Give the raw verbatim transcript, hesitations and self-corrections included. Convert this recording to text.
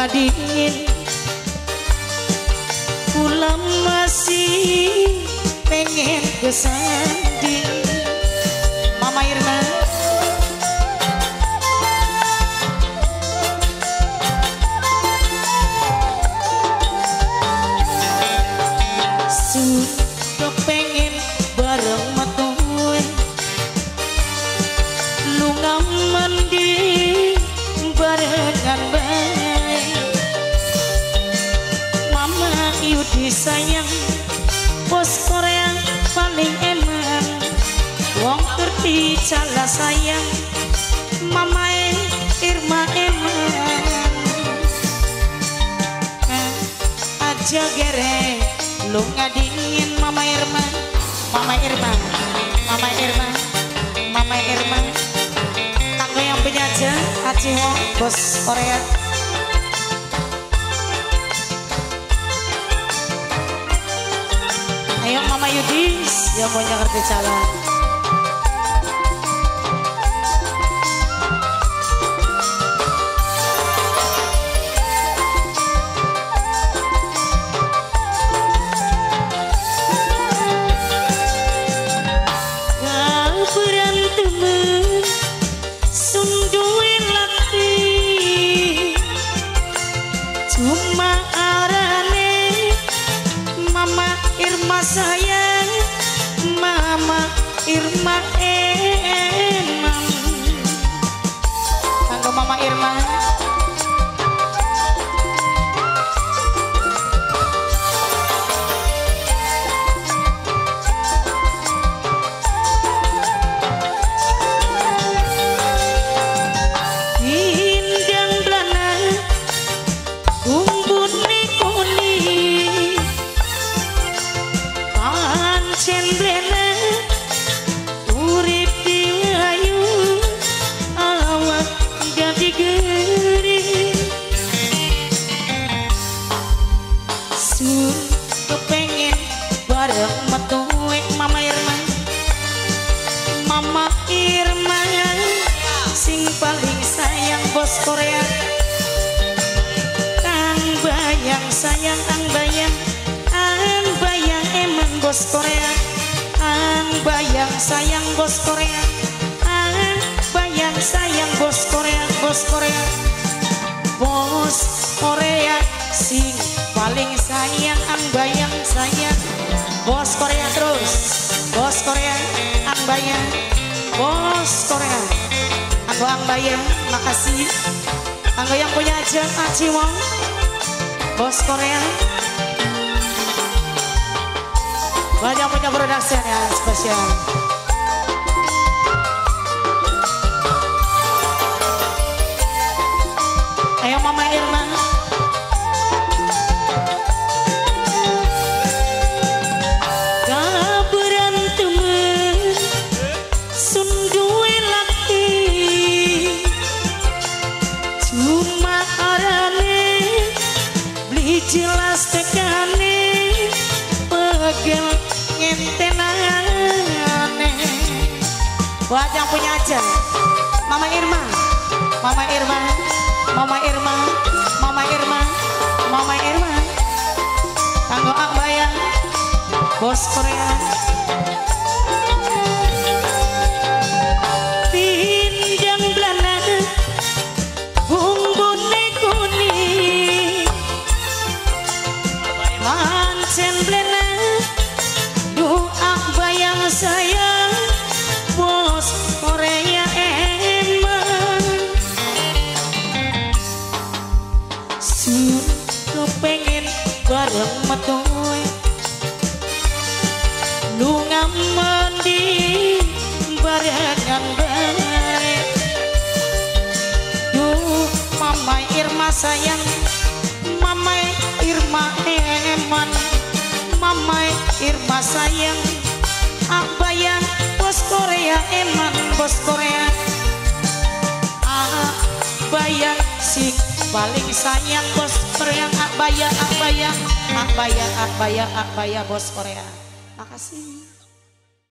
dingin, kula masih pengen kesanding. Mama Irma sudah pengen bareng matuwe lunga mandi barengan baik. Mama Yudi sayang bos Korea paling eman, wong ngerti cala sayang Mama Irma eman. Aja gere lu ngadingin Mama Irma, Mama Irma, Mama Irma, Mama Irma. Tangga yang penyaja Aciho bos Korea. Ayo Mama Yudis yang mau ngerti calon. Cuma arane Mama Irma sayang, Mama Irma eman. Kanggo Mama Irma. Kepengen bareng metuwe Mama Irma, Mama Irma sing paling sayang bos Korea. Kang bayang sayang ang bayang, ang bayang emang bos Korea. Ang bayang sayang bos Korea, ang bayang sayang bos Korea, bos Korea, bos Korea sing paling sayang ang bayang sayang bos Korea. Terus bos Korea ang bayang, bos Korea aku ang bayang. Makasih anggo yang punya aja Aci Wong bos Korea. Banyak punya production ya spesial. Ayo Mama Irma. Jelas tekane pegel ngentenane. Buat yang punya aja Mama Irma, Mama Irma, Mama Irma, Mama Irma, Mama Irma. Kanggo ak bayang bos Korea. Pinjang belana bumbune kuning pancen blena doa bayang sayang bos Korea emang. Sudah pengen bareng metuwe lunga mandi barengan bareng. Duh Mama Irma sayang, Mama Irma eman, Mama Irma sayang, ak bayang bos Korea eman, bos Korea. Ak bayang sing paling sayang bos Korea, ak bayang, ak bayang, ak bayang, ak bayang, ak bayang bos Korea. Makasih.